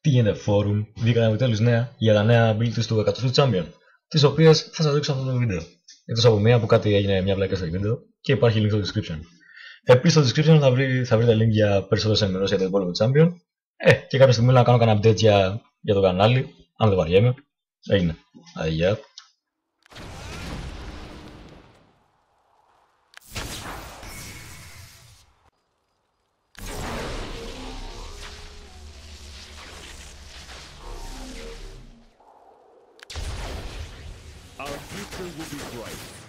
Τι γίνεται forum, βγήκαν επιτέλους νέα για τα νέα abilities του 100ου Champion, τις οποίες θα σας δείξω αυτό το βίντεο. Εκτός από μία που κάτι έγινε μια βλακία στο βίντεο και υπάρχει link στο description. Επίσης στο description θα βρείτε link για περισσότερες ενημερώσεις για το υπόλοιπο Champion. Και κάποια στιγμή να κάνω κανένα update για το κανάλι, αν δεν βαριέμαι. Έγινε. Αγιά. Our future will be bright.